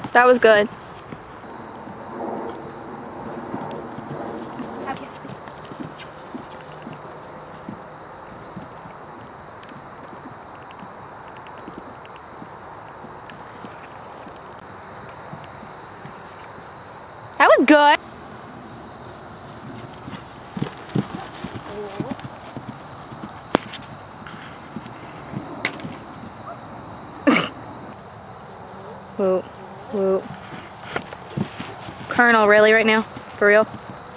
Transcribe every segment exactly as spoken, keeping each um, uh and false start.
That was good. That was good. Whoa, whoa. Colonel, really right now? For real?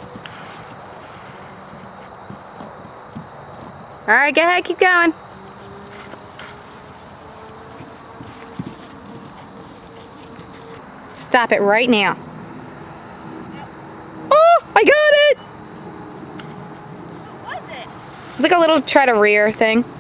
Alright, go ahead, keep going. Stop it right now. Oh, I got it! What was it? It's like a little try to rear thing.